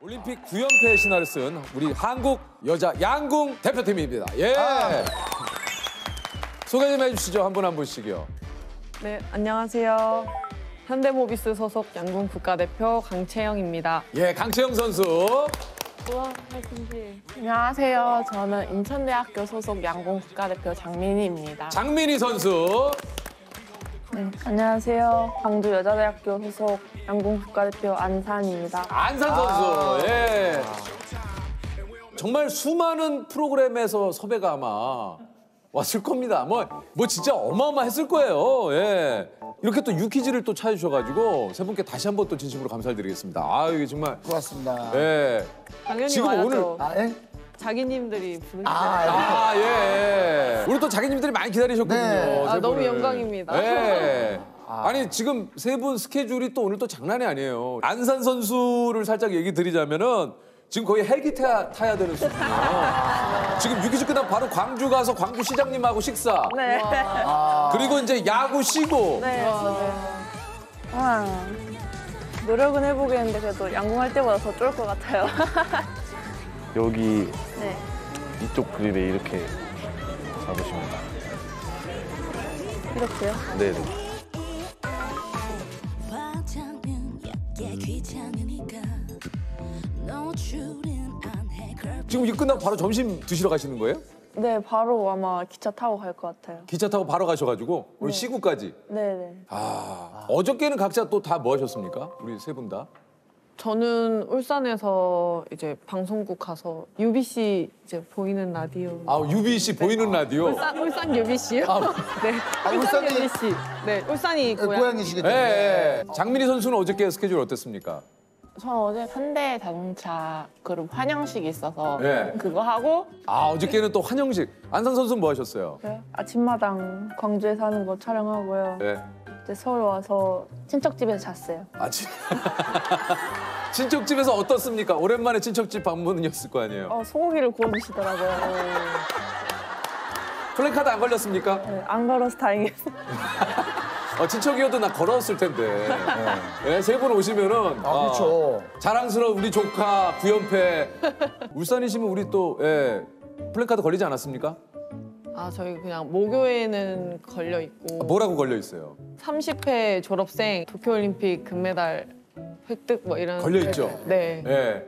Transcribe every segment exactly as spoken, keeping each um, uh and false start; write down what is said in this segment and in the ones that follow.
올림픽 구 연패의 신화를 쓴 우리 한국 여자 양궁 대표팀입니다. 예. 아. 소개 좀 해주시죠. 한 분 한 분씩이요. 네, 안녕하세요. 현대모비스 소속 양궁 국가대표 강채영입니다. 예, 강채영 선수. 우와, 할텐지. 안녕하세요. 저는 인천대학교 소속 양궁 국가대표 장민희입니다. 장민희 선수. 네, 안녕하세요. 광주 여자대학교 소속 양궁 국가대표 안산입니다. 안산 선수. 아. 예. 정말 수많은 프로그램에서 섭외가 아마 왔을 겁니다. 뭐, 뭐 진짜 어마어마했을 거예요. 예. 이렇게 또 유퀴즈를 또 찾으셔가지고 세 분께 다시 한번 또 진심으로 감사를 드리겠습니다. 아, 이게 정말. 고맙습니다. 예. 당연히 지금 와야죠. 오늘. 아, 예? 자기님들이 부르시죠. 아, 아, 예. 우리 또 자기님들이 많이 기다리셨거든요. 네. 아, 세 너무 분을. 영광입니다. 예. 아니, 지금 세 분 스케줄이 또 오늘 또 장난이 아니에요. 안산 선수를 살짝 얘기 드리자면은 지금 거의 헬기 타야, 타야 되는 수준이에요. 지금 유퀴즈 끝나고 바로 광주 가서 광주 시장님하고 식사. 네. 아. 그리고 이제 야구 쉬고. 네. 네. 아, 노력은 해보겠는데 그래도 양궁할 때보다 더 쫄 것 같아요. 여기 네. 이쪽 그립에 이렇게 잡으시면 이렇게요? 네네. 지금 이거 끝나고 바로 점심 드시러 가시는 거예요? 네, 바로 아마 기차 타고 갈 것 같아요. 기차 타고 바로 가셔가지고 오늘 네. 시구까지. 네네. 아, 어저께는 각자 또 다 뭐 하셨습니까? 우리 세 분 다? 저는 울산에서 이제 방송국 가서 유비씨 이제 보이는 라디오. 아, 유비씨 보이는 라디오. 울산, 울산 유비씨요? 아, 네. 아, 울산 울산이- 유비씨. 네, 울산이 고향. 고향이시기 예, 때문에. 예. 장민희 선수는 어저께 스케줄 어땠습니까? 저 어제 현대 자동차 그룹 환영식이 있어서 네. 그거 하고 아, 어저께는 또 환영식. 안산 선수는 뭐 하셨어요? 그래요? 아침마당 광주에 사는 거 촬영하고요. 예. 이제 서울 와서 친척집에서 잤어요. 아침. 친척집에서 어떻습니까? 오랜만에 친척집 방문이었을 거 아니에요? 어, 소고기를 구워주시더라고요. 플래카드 안 걸렸습니까? 네, 안 걸어서 다행이에요. 어, 친척이어도 나 걸어왔을 텐데. 예, 세 분 오시면은. 아, 그렇죠. 아, 자랑스러운 우리 조카 구연패. 울산이시면 우리 또 예, 플래카드 걸리지 않았습니까? 아, 저희 그냥 모교에는 걸려 있고. 아, 뭐라고 걸려 있어요? 삼십 회 졸업생 도쿄올림픽 금메달 획득 뭐 이런. 걸려 있죠? 네. 예.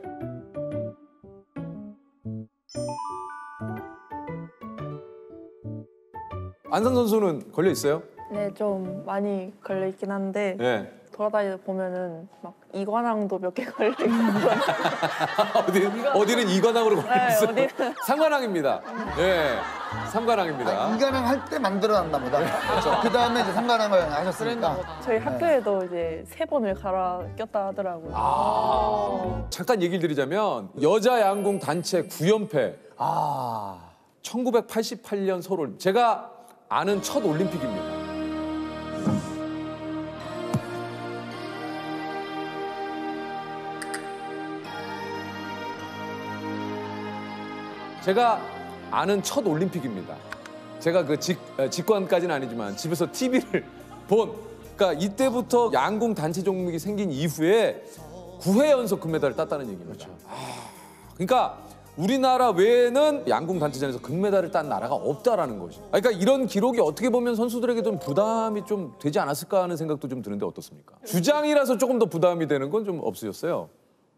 안산 선수는 걸려 있어요? 네, 좀 많이 걸려 있긴 한데 예. 돌아다니다 보면은 막 이관왕도 몇 개 걸려 있고. 어디, 어디는 이관왕으로 걸려 네, 있어요. 어디는. 삼관왕입니다. 예. 삼관왕입니다. 아, 이관왕 할 때 만들어놨나 보다. 그렇죠. 그 다음에 이제 삼관왕을 그랬나 하셨으니까. 보다. 저희 학교에도 이제 세 번을 갈아 꼈다 하더라고요. 아, 잠깐 얘기를 드리자면 여자 양궁 단체 구 연패. 아. 천구백팔십팔 년 서울. 제가 아는 첫 올림픽입니다. 제가 아는 첫 올림픽입니다. 제가 그 직, 어, 직관까지는 아니지만 집에서 티비를 본. 그러니까 이때부터 양궁 단체 종목이 생긴 이후에 구 회 연속 금메달을 땄다는 얘기입니다. 아, 그러니까 우리나라 외에는 양궁 단체전에서 금메달을 딴 나라가 없다라는 것이. 그러니까 이런 기록이 어떻게 보면 선수들에게 좀 부담이 좀 되지 않았을까 하는 생각도 좀 드는데 어떻습니까? 주장이라서 조금 더 부담이 되는 건 좀 없으셨어요?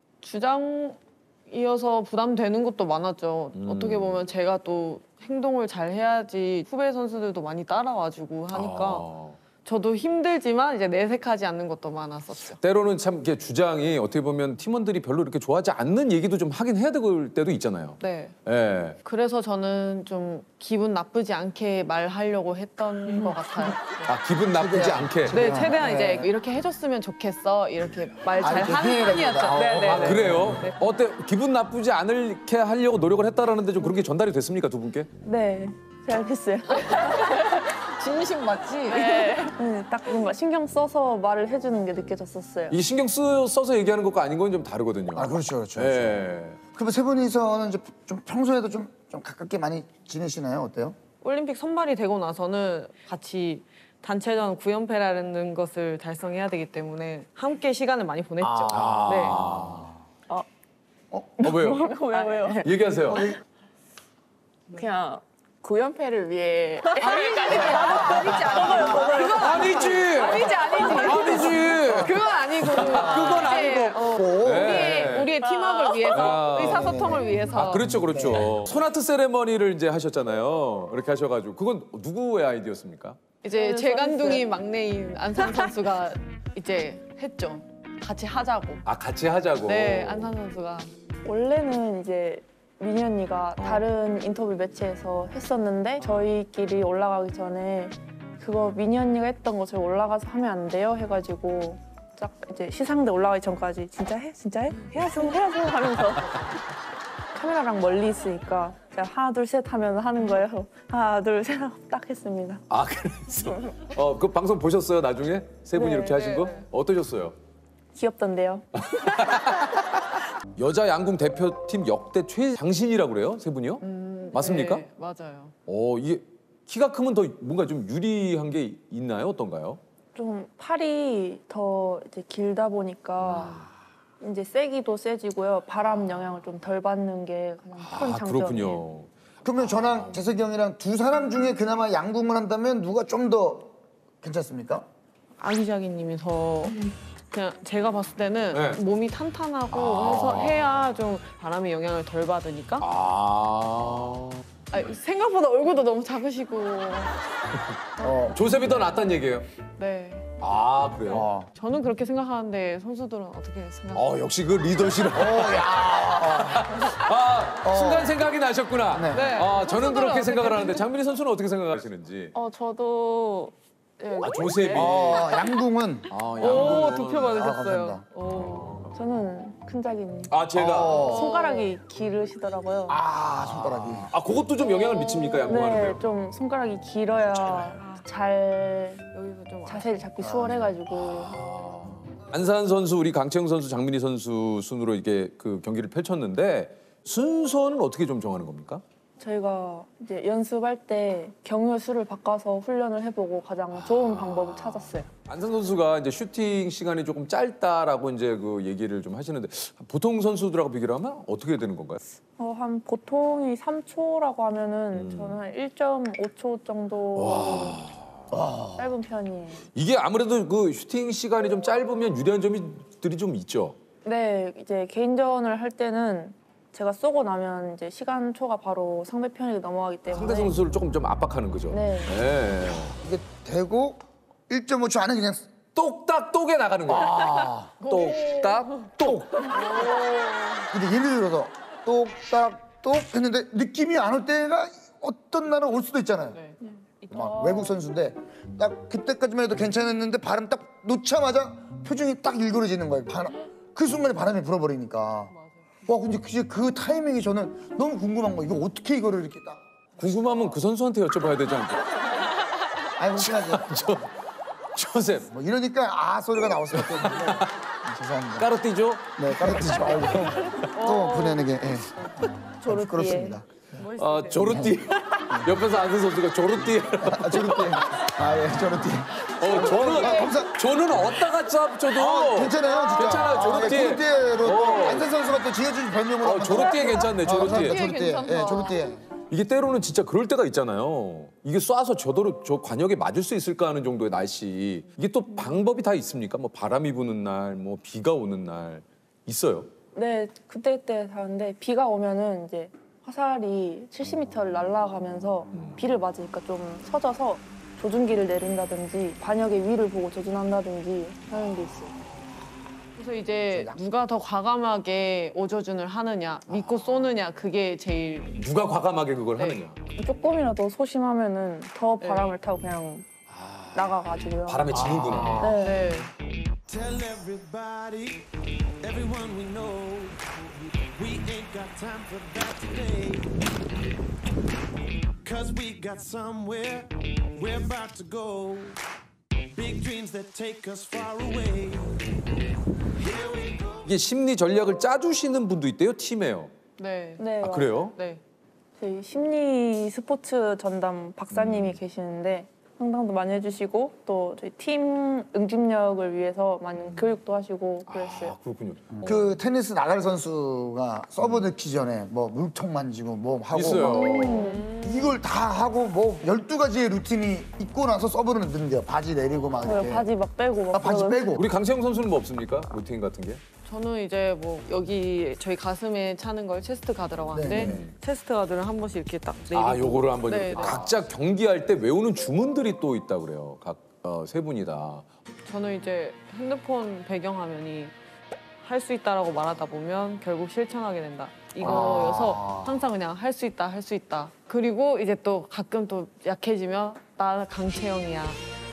주장이어서 부담되는 것도 많았죠. 음. 어떻게 보면 제가 또 행동을 잘 해야지 후배 선수들도 많이 따라와주고 하니까 아. 저도 힘들지만 이제 내색하지 않는 것도 많았었죠. 때로는 참 이렇게 주장이 어떻게 보면 팀원들이 별로 이렇게 좋아하지 않는 얘기도 좀 하긴 해야 될 때도 있잖아요. 네. 예. 그래서 저는 좀 기분 나쁘지 않게 말하려고 했던 것 같아요. 아, 기분 나쁘지 않게. 네, 최대한 이제 이렇게 해줬으면 좋겠어 이렇게 말 잘 이렇게 하는 해야겠다. 편이었죠. 네, 네, 아, 네. 그래요? 네. 어때? 기분 나쁘지 않게 하려고 노력을 했다라는데 좀 그런 게 전달이 됐습니까, 두 분께? 네, 잘 됐어요. 진심 맞지? 네, 딱 뭔가 신경 써서 말을 해주는 게 느껴졌었어요. 이 신경 쓰, 써서 얘기하는 것과 아닌 건 좀 다르거든요. 아, 그렇죠, 그렇죠. 예. 그러면 세 분이서는 이제 좀 평소에도 좀, 좀 가깝게 많이 지내시나요? 어때요? 올림픽 선발이 되고 나서는 같이 단체전 구 연패라는 것을 달성해야 되기 때문에 함께 시간을 많이 보냈죠. 아. 네. 어, 어, 왜요? 왜요 왜요? 얘기하세요. 그냥 구연패를 위해 아니지 아니지 아니지 아니지. 아니지 아니지 아니지. 그건 아니고. 그건 아니고. 어, 네. 우리의, 우리의 팀워크를 위해서, 아. 의사소통을 위해서. 아, 그렇죠, 그렇죠. 소나트 세레머니를 이제 하셨잖아요. 그렇게 하셔가지고 그건 누구의 아이디어였습니까? 이제 저는 재간둥이 서비스. 막내인 안산 선수가 이제 했죠. 같이 하자고. 아, 같이 하자고. 네, 안산 선수가. 원래는 이제 민희 언니가 다른 인터뷰 매체에서 했었는데 저희끼리 올라가기 전에 그거 민희 언니가 했던 거 저희 올라가서 하면 안 돼요? 해가지고 딱 이제 시상대 올라가기 전까지 진짜 해? 진짜 해? 해야죠 해야죠 하면서 카메라랑 멀리 있으니까 제가 하나 둘 셋 하면 하는 거예요. 하나 둘 셋 하고 딱 했습니다. 아, 그래서 어, 그 방송 보셨어요, 나중에? 세 분이 네, 이렇게 하신 네, 거? 네. 어떠셨어요? 귀엽던데요. 여자 양궁 대표팀 역대 최장신이라고 그래요? 세 분이요? 맞습니까? 네, 맞아요. 어, 이게 키가 크면 더 뭔가 좀 유리한 게 있나요? 어떤가요? 좀 팔이 더 이제 길다 보니까 이제 세기도 세지고요. 바람 영향을 좀 덜 받는 게 가장 큰 아, 장점이에요. 그렇군요. 그러면 저랑 재석이 형이랑 두 사람 중에 그나마 양궁을 한다면 누가 좀 더 괜찮습니까? 아기자기님이 더 그냥 제가 봤을 때는 네. 몸이 탄탄하고 아. 해서 해야 좀 바람의 영향을 덜 받으니까. 아. 아니, 생각보다 얼굴도 너무 작으시고. 어. 조셉이 더 낫단 얘기예요? 네. 아, 그래요? 어. 저는 그렇게 생각하는데 선수들은 어떻게 생각하세요? 어, 역시 그 리더십. 아, 순간 생각이 나셨구나. 네. 네. 아, 저는 선수들은 그렇게 어떻게 생각을 하는데 장민희 선수는 어떻게 생각하시는지. 어, 저도. 예. 아, 조셉이. 어, 양궁은 아, 오, 양궁은. 두 표 아, 받으셨어요. 감사합니다. 오. 저는 큰 자기님. 아, 제가. 어. 손가락이 기르시더라고요. 아, 손가락이. 아, 그것도 좀 영향을 미칩니까, 양궁하는데요? 네, 좀 손가락이 길어야 잘 여기서 좀 자세를 잡기 수월해가지고 안산 선수, 우리 강채영 선수, 장민희 선수 순으로 이게 그 경기를 펼쳤는데 순서는 어떻게 좀 정하는 겁니까? 저희가 이제 연습할 때 경유 수를 바꿔서 훈련을 해보고 가장 좋은 방법을 찾았어요. 안산 선수가 이제 슈팅 시간이 조금 짧다라고 이제 그 얘기를 좀 하시는데 보통 선수들하고 비교를 하면 어떻게 되는 건가요? 어, 한 보통이 삼 초라고 하면은 저는 한 일 점 오 초 정도 짧은 편이에요. 이게 아무래도 그 슈팅 시간이 좀 짧으면 유리한 점들이 좀 있죠. 네, 이제 개인전을 할 때는 제가 쏘고 나면 이제 시간초가 바로 상대편에게 넘어가기 때문에 상대 선수를 조금 좀 압박하는 거죠. 네. 네. 이게 되고 일 점 오 초 안에 그냥 똑딱 똑에 나가는 거예요. 아. 똑딱 똑. 근데 예를 들어서 똑딱 똑 했는데 느낌이 안 올 때가 어떤 날은 올 수도 있잖아요. 네. 막 외국 선수인데 딱 그때까지만 해도 괜찮았는데 바람 딱 놓자마자 표정이 딱 일그러지는 거예요. 바람, 그 순간에 바람이 불어버리니까. 와 근데 그, 그 타이밍이 저는 너무 궁금한 거예요. 이거 어떻게 이거를 이렇게 딱. 궁금하면 그 선수한테 여쭤봐야 되지 않을까? 아니 혹시나죠. 저 조셉 뭐 이러니까 아 소리가 나올 수밖에 없는데 죄송합니다. 까르띠죠? 네 까르티지 말고 또 보내는 게 예. 조르띠에. 그렇습니다. 아 조르띠. 옆에서 안산 선수가 조르띠. 아 조르띠. 아예 조르띠. 어 저는 아, 감사- 저는 어디다가 잡쳐도 아, 괜찮아요 진짜. 괜찮아요 조르띠. 아, 예, 조르띠로 또 어. 안산 선수가 또 지어준 별명으로. 어, 조르띠에 괜찮네, 조르띠에. 조르띠. 조르띠에 조르띠에. 예, 괜찮다. 조르띠에. 이게 때로는 진짜 그럴 때가 있잖아요. 이게 쏴서 저도로 저 관역에 맞을 수 있을까 하는 정도의 날씨. 이게 또 방법이 다 있습니까? 뭐 바람이 부는 날, 뭐 비가 오는 날 있어요. 네, 그때 그때 다른데 비가 오면은 이제 화살이 칠십 미터를 날아가면서 비를 맞으니까 좀 서져서 조준기를 내린다든지 관역의 위를 보고 조준한다든지 하는 게 있어요. 그래서 이제 누가 더 과감하게 오조준을 하느냐, 믿고 쏘느냐, 그게 제일. 누가 과감하게 그걸 네. 하느냐. 조금이라도 소심하면은 더 바람을 타고 그냥 나가가지고요. 바람에 지는구나. 네. 네. Tell everybody, everyone we know, we ain't got time for that today. Cause we got somewhere we're about to go. Big dreams that take us far away. Here we go. 이게 심리 전략을 짜주시는 분도 있대요, 팀에요. 네. 네, 아 맞아요. 그래요? 네. 저희 심리 스포츠 전담 박사님이 계시는데 상담도 많이 해주시고 또 저희 팀 응집력을 위해서 많은 교육도 하시고 그랬어요. 아, 그렇군요. 그 테니스 나갈 선수가 서브 넣기 전에 뭐 물통 만지고 뭐 하고 있어요. 막 이걸 다 하고 뭐 열두 가지의 루틴이 있고 나서 서브를 넣는데요. 바지 내리고 막 저요 이렇게. 바지 막 빼고 막 아, 바지 그러거든요. 빼고. 우리 강채영 선수는 뭐 없습니까? 루틴 같은 게? 저는 이제 뭐 여기 저희 가슴에 차는 걸 체스트 가드라고 하는데 네네. 체스트 가드를 한 번씩 이렇게 딱 내리고 아, 요거를 한번 네, 이렇게 네. 각자 경기할 때 외우는 주문들이 또 있다 그래요. 각 어, 세 분이 다. 저는 이제 핸드폰 배경화면이 할 수 있다라고 말하다 보면 결국 실천하게 된다. 이거여서 항상 그냥 할 수 있다, 할 수 있다. 그리고 이제 또 가끔 또 약해지면 나 강채영이야.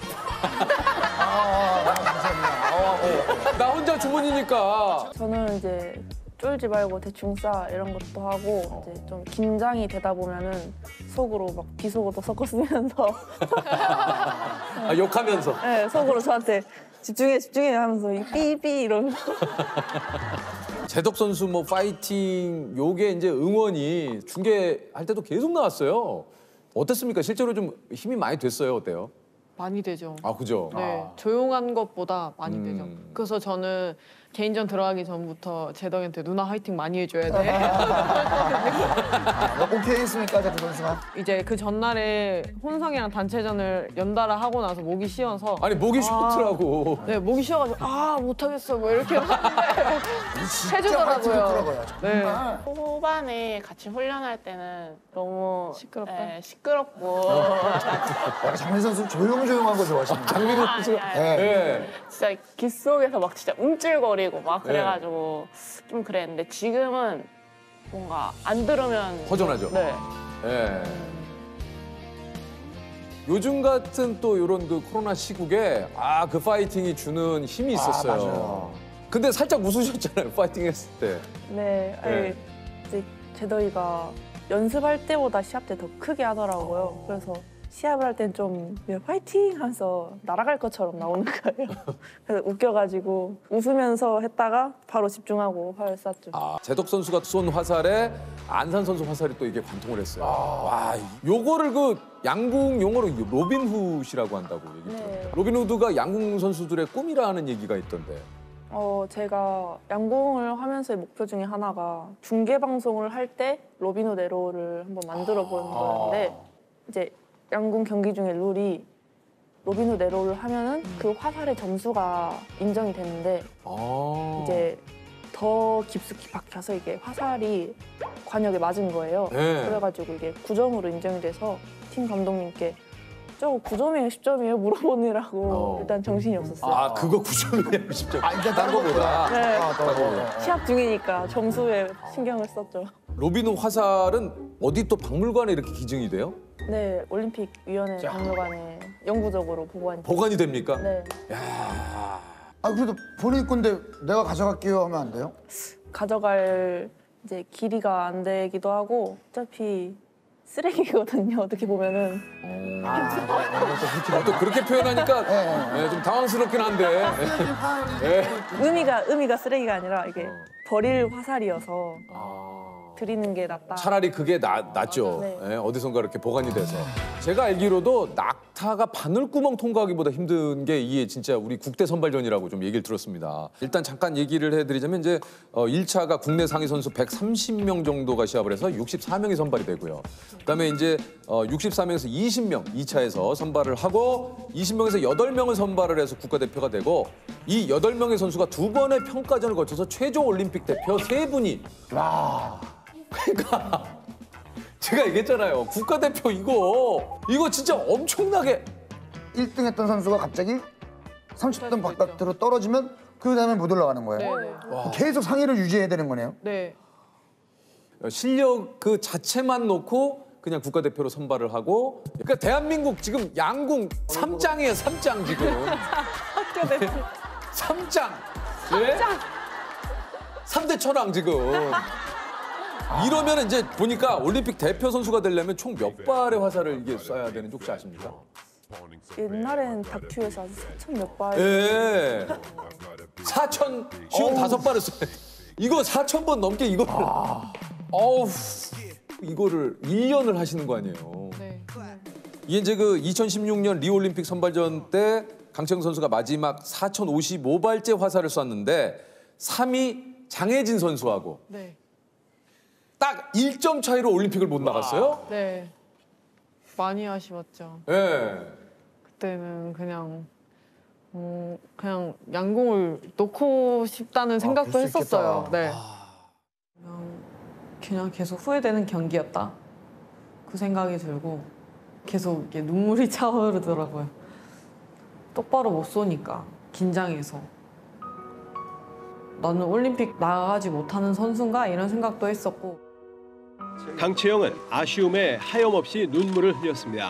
아, 감사합니다. 어, 어. 나 혼자 주문이니까. 저는 이제 쫄지 말고 대충 싸 이런 것도 하고 이제 좀 긴장이 되다 보면은 속으로 막 비속어도 섞어 쓰면서 아, 욕하면서. 네, 속으로 저한테 집중해 집중해 하면서 이 삐삐 이러면서 제덕 선수 뭐 파이팅 요게 이제 응원이 중계할 때도 계속 나왔어요. 어땠습니까? 실제로 좀 힘이 많이 됐어요. 어때요? 많이 되죠. 아, 그죠? 네, 조용한 것보다 많이 음. 되죠. 그래서 저는 개인전 들어가기 전부터 제덕한테 누나 화이팅 많이 해줘야 돼. 아, 오케이 했습니까, 제덕 선수가? 이제 그 전날에 혼성이랑 단체전을 연달아 하고 나서 목이 쉬어서 아니, 목이 쉬었더라고. 네, 목이 쉬어가지고 아 못하겠어 뭐 이렇게 하는데 진짜 해주더라고요. 화이팅했더라고요. 네. 정말. 후반에 같이 훈련할 때는 너무 시끄럽다. 예, 시끄럽고 아, 장민 선수 조용조용한 거 좋아하십니다. 장민호 아니, 선수가. 아니, 네. 예. 진짜 귓 속에서 막 진짜 움찔거리고 막 그래가지고 좀 그랬는데 지금은 뭔가 안 들으면 허전하죠? 네. 예. 요즘 같은 또 이런 그 코로나 시국에 아, 그 파이팅이 주는 힘이 있었어요. 아, 맞아요. 근데 살짝 웃으셨잖아요. 파이팅 했을 때. 네, 아니, 네. 이제 제더이가 연습할 때보다 시합 때 더 크게 하더라고요. 그래서 시합을 할 땐 좀 파이팅 하면서 날아갈 것처럼 나오는 거예요. 그래서 웃겨가지고 웃으면서 했다가 바로 집중하고 활을 쐈죠. 아, 제덕 선수가 쏜 화살에 안산 선수 화살이 또 이게 관통을 했어요. 와, 요거를 그 양궁 용어로 로빈훗이라고 한다고 얘기 네. 들었어요. 로빈후드가 양궁 선수들의 꿈이라는 얘기가 있던데. 어, 제가 양궁을 하면서의 목표 중에 하나가 중계 방송을 할 때 로빈훗 에로를 한번 만들어 보는 거였는데 이제 양궁 경기 중에 룰이 로빈훗 에로를 하면은 그 화살의 점수가 인정이 되는데 아. 이제 더 깊숙이 박혀서 이게 화살이 관역에 맞은 거예요. 네. 그래가지고 이게 구 점으로 인정이 돼서 팀 감독님께 저거 구 점이에요, 십 점이에요 물어보느라고 어. 일단 정신이 없었어요. 아, 그거 구 점이에요, 십 점. 아, 일단 딴 거보다. 네. 아, 더, 더, 더. 시합 중이니까 점수에 신경을 썼죠. 로빈후 화살은 어디 또 박물관에 이렇게 기증이 돼요? 네, 올림픽 위원회 박물관에 영구적으로 보관이 보관이 됩니까? 네, 야. 아, 그래도 본인 건데 내가 가져갈게요 하면 안 돼요? 가져갈 이제 길이가 안 되기도 하고 어차피 쓰레기거든요. 어떻게 보면은 어, 또 그렇게 표현하니까 네. 예, 좀 당황스럽긴 한데. 예. 의미가 의미가 쓰레기가 아니라 이게 버릴 화살이어서 아. 드리는 게 낫다. 차라리 그게 나, 낫죠. 네. 예, 어디선가 이렇게 보관이 돼서. 제가 알기로도 낙타가 바늘구멍 통과하기보다 힘든 게 이게 진짜 우리 국대 선발전이라고 좀 얘기를 들었습니다. 일단 잠깐 얘기를 해드리자면 이제 어, 일 차가 국내 상위 선수 백삼십 명 정도가 시합을 해서 육십사 명이 선발이 되고요. 그다음에 이제 어, 육십사 명에서 이십 명 이 차에서 선발을 하고 이십 명에서 여덟 명을 선발을 해서 국가대표가 되고 이 여덟 명의 선수가 두 번의 평가전을 거쳐서 최종 올림픽 대표 세 분이 와. 그러니까 제가 얘기했잖아요. 국가대표 이거 이거 진짜 엄청나게 일 등 했던 선수가 갑자기 삼십 등 바깥으로 떨어지면 그 다음에 못 올라가는 거예요. 네, 계속 상위를 유지해야 되는 거네요. 네. 실력 그 자체만 놓고 그냥 국가대표로 선발을 하고 그러니까 대한민국 지금 양궁 삼 장이에요. 삼 장 지금. 삼 장. 예? 삼 대 천왕 지금. 이러면 이제 보니까 올림픽 대표 선수가 되려면 총 몇 발의 화살을 이게 쏴야 되는지 혹시 아십니까? 옛날엔 다큐에서 아주 사천 몇 발. 예. 사천 쉬운 다섯 발을 쏴야 돼. 이거 사천 번 넘게 이거를. 어우. 이거를 일 년을 하시는 거 아니에요. 네. 이게 이제 그 이천십육 년 리올림픽 선발전 때 강채영 선수가 마지막 사천오십오 발째 화살을 쐈는데 삼 위 장혜진 선수하고 네. 딱 일 점 차이로 올림픽을 못 나갔어요? 네. 많이 아쉬웠죠. 예. 그때는 그냥 어, 그냥 양궁을 놓고 싶다는 생각도 그럴 수 했었어요. 있겠다. 네. 그냥, 그냥 계속 후회되는 경기였다. 그 생각이 들고 계속 이게 눈물이 차오르더라고요. 똑바로 못 쏘니까 긴장해서 나는 올림픽 나가지 못하는 선수인가 이런 생각도 했었고. 강채영은 아쉬움에 하염없이 눈물을 흘렸습니다.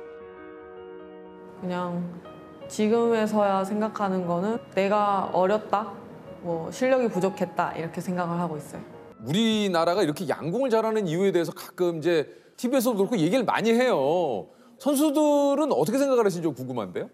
그냥 지금에서야 생각하는 거는 내가 어렸다, 뭐 실력이 부족했다 이렇게 생각을 하고 있어요. 우리나라가 이렇게 양궁을 잘하는 이유에 대해서 가끔 이제 티비에서도 그렇고 얘기를 많이 해요. 선수들은 어떻게 생각을 하시는지 좀 궁금한데요?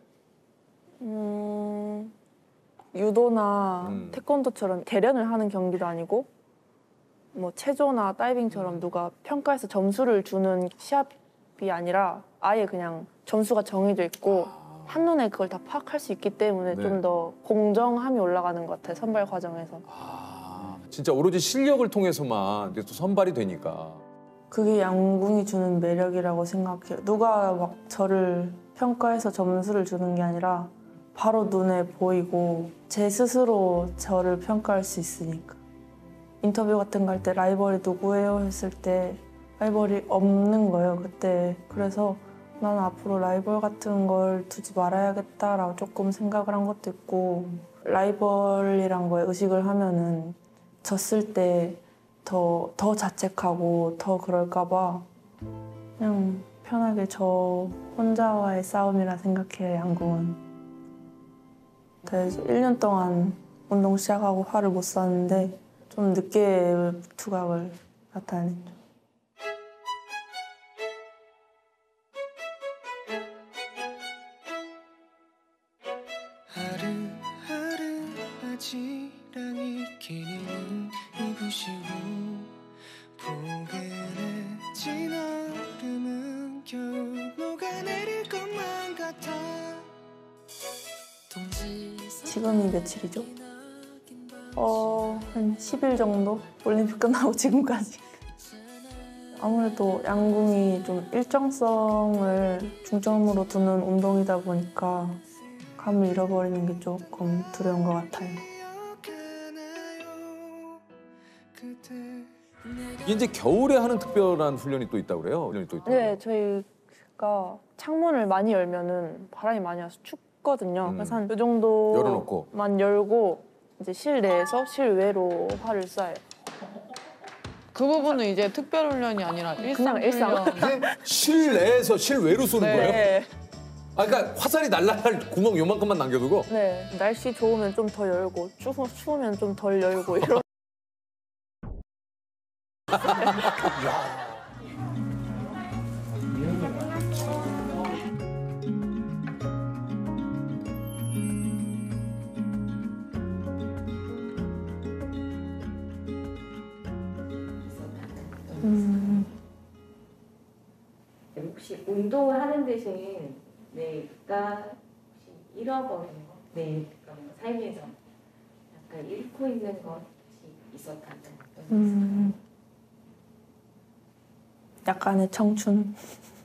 음, 유도나 음. 태권도처럼 대련을 하는 경기도 아니고 뭐 체조나 다이빙처럼 누가 평가해서 점수를 주는 시합이 아니라 아예 그냥 점수가 정해져 있고 한눈에 그걸 다 파악할 수 있기 때문에 네. 좀 더 공정함이 올라가는 것 같아요, 선발 과정에서. 아, 진짜 오로지 실력을 통해서만 이제 또 선발이 되니까. 그게 양궁이 주는 매력이라고 생각해요. 누가 막 저를 평가해서 점수를 주는 게 아니라 바로 눈에 보이고 제 스스로 저를 평가할 수 있으니까. 인터뷰 같은 거 할 때 라이벌이 누구예요 했을 때 라이벌이 없는 거예요, 그때. 그래서 난 앞으로 라이벌 같은 걸 두지 말아야겠다라고 조금 생각을 한 것도 있고, 라이벌이란 거에 의식을 하면은 졌을 때 더, 더 자책하고 더 그럴까 봐 그냥 편하게 저 혼자와의 싸움이라 생각해요, 양궁은. 그래서 일 년 동안 운동 시작하고 화를 못 쐈는데 좀 늦게 두각을 나타냈죠. 하루하루 아지랑이 끼는 이부시고 포근해진 얼음은 겨우 녹아내릴 것만 같아. 지금이 며칠이죠? 어, 한 십 일 정도? 올림픽 끝나고 지금까지. 아무래도 양궁이 좀 일정성을 중점으로 두는 운동이다 보니까 감을 잃어버리는 게 조금 두려운 것 같아요. 이게 이제 겨울에 하는 특별한 훈련이 또 있다고 그래요? 훈련이 또 있다고. 네, 저희가 창문을 많이 열면은 바람이 많이 와서 춥거든요. 음. 그래서 한 이 정도만 열어놓고. 열고 이제 실내에서 실외로 활을 쏴요. 그 부분은 이제 특별 훈련이 아니라 일상 그냥 일상. 훈련. 실내에서 실외로 쏘는 네. 거예요? 네. 아, 그러니까 화살이 날아갈 구멍 요만큼만 남겨두고? 네. 날씨 좋으면 좀 더 열고 추, 추우면 좀 덜 열고 이런. 음. 혹시 운동을 하는 대신 내가 혹시 잃어버린 거, 내 그런 거 삶에서 약간 잃고 있는 것 혹시 있었다면? 음. 약간의 청춘.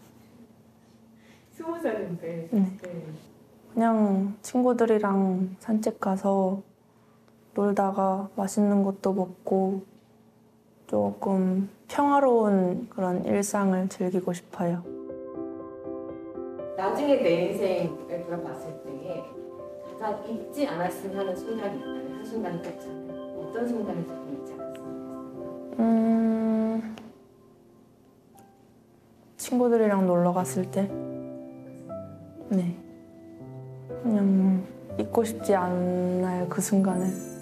스무 살인데. 네. 네. 그냥 친구들이랑 산책 가서 놀다가 맛있는 것도 먹고 조금 평화로운 그런 일상을 즐기고 싶어요. 나중에 내 인생을 돌아봤을 때 가장 잊지 않았으면 하는 순간이 있다면 한 순간이 꼽자면 어떤 순간을 조금 잊지 않았으면 좋겠어요? 음, 친구들이랑 놀러 갔을 때, 네, 그냥 잊고 싶지 않아요, 그 순간을.